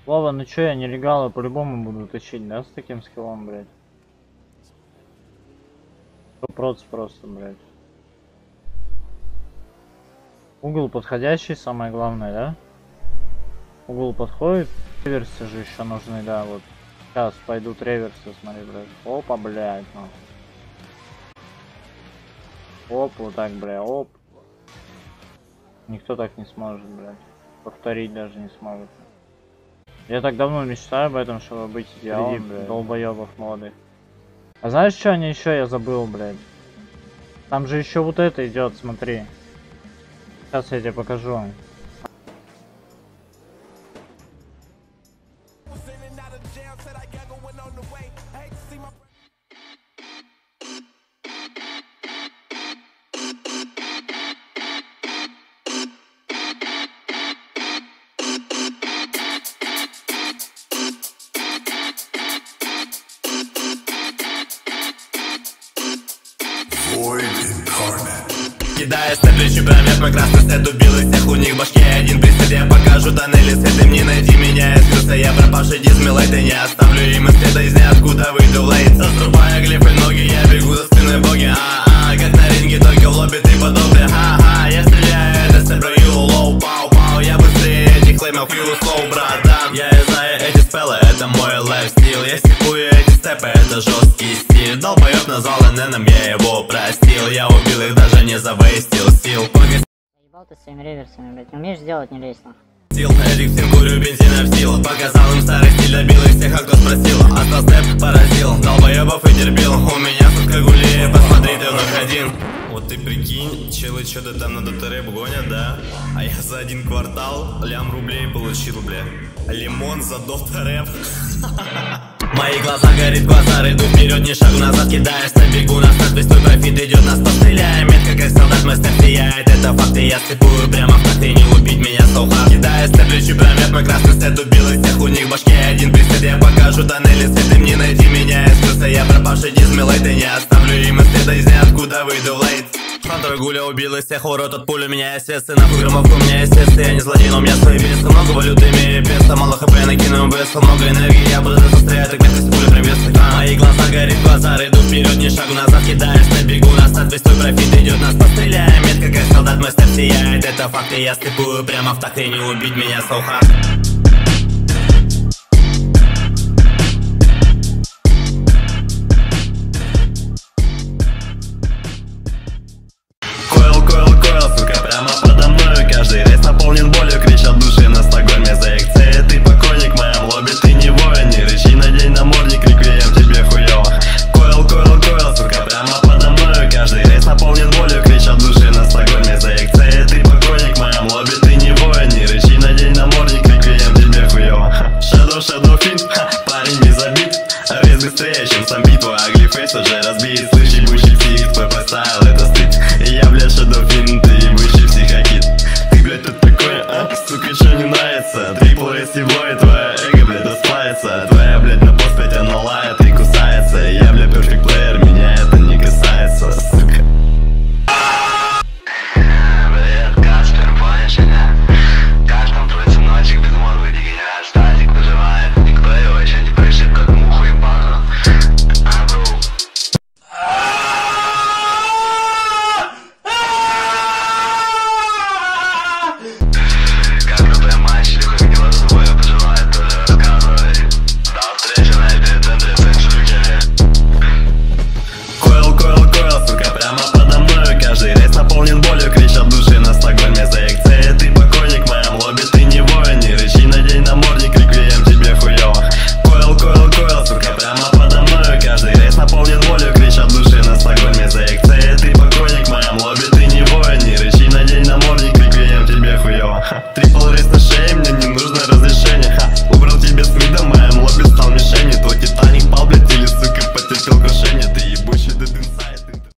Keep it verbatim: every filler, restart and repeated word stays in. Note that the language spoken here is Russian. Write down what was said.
Вова, ну чё, я нелегалы по-любому буду тащить, да, с таким скиллом, блядь? Проц просто, блядь. Угол подходящий, самое главное, да? Угол подходит. Реверсы же еще нужны, да, вот. Сейчас пойдут реверсы, смотри, блядь. Опа, блядь, ну. Оп, вот так, бля, оп. Никто так не сможет, блядь. Повторить даже не сможет. Я так давно мечтаю об этом, чтобы быть идеалом, блядь, долбоебов молодых. А знаешь, что они еще, я забыл, блядь? Там же еще вот это идет, смотри. Сейчас я тебе покажу. Кидая степли чемпионат, мой красный след убил из всех, у них башки один присед. Я покажу тоннели свет, не найти меня, я скрылся, я пропавший дизмилайт. И не оставлю им и следа из ниоткуда выйду в лейт. Заструбая глифы ноги, я бегу за спиной боги. А-а, как на ринге, только в лобби ты подобный. Ха-ха, я стреляю, это сепраю, лоу, пау-пау. Я быстрее этих клеймов, you slow, братан. Я знаю эти спеллы, это мой лайфстил. Я степую эти степы, это жесткий стиль. Долбоёб назвал эн-эном, я его простил. Я убил их, даже не завестил сил. Ебал ты своими реверсами, блядь, не умеешь сделать, не лезь нахуй. Эрик всем курю, бензина в силу. Показал им старый стиль, добил их всех, а кто спросил. Остал степ, поразил, долбоебов и терпил. У меня сутка гулеет, посмотри, ты вновь один. Вот ты прикинь, челы что-то там на дотэрэп гонят, да? А я за один квартал лям рублей получил, бля. Лимон за дотэрэп. Мои глаза горит, глаза иду вперед, не шагу назад, кидая степ, бегу на старт, весь твой профит идет на сто, стреляя метко, как солдат, мой степ сияет, это факты, я степую прямо в такт, и не убить меня соуха. Кидая степ, лечу промет, мой красный след убил из всех, у них башки один присед. Я покажу тоннели свет, им не найти меня, я скрылся, я пропавший дизмилайт. И не оставлю им и следа из ниоткуда выйду в лейт. Фронтовый гуля убил из всех, урод от пули, у меня естественно, нахуй громовку, у меня естественно. Я не злодей, но у меня свои бесы, много валюты, имею песо, мало хп, накину беса, много энергии, я буду застрять, так меткость пули приветствует. Мои глаза горит, глаза иду вперед, не шагу назад, кидая степ, бегу на старт, весь твой профит идет на сто, стреляя метко, как солдат, мой степ сияет, это факты, я степую прямо в такт, и не убить меня соуха. Каждый рейс наполнен болью, кричат души на Стокгольме за их цель. Ты покойник в моем лобби, ты не воин. Не рычи, надень намордник, реквием тебе хуёво. Койл, койл, койл, сука, прямо подо мною. Каждый рейс наполнен болью, кричат души на Стокгольме за их цель. Ты покойник в моем лобби, ты не воин. Не рычи, надень намордник, реквием тебе хуёво. Shadow, shadow, финт, парень не забит. Рейс быстрее, чем сам бит, твой ugly face уже разбит. Слышь, ебучий псих, твой постайл, это стыд. И я, блядь, shadow, финт, ты ебучий психокит. Блядь, ты такой, а? Сука, что не нравится? Трипл эс его и твоя эго, блядь, расплавится. Твоя, блядь, на пост пять она лает и кусается. Я, блядь, перфект плеер, меня это не касается. Сука.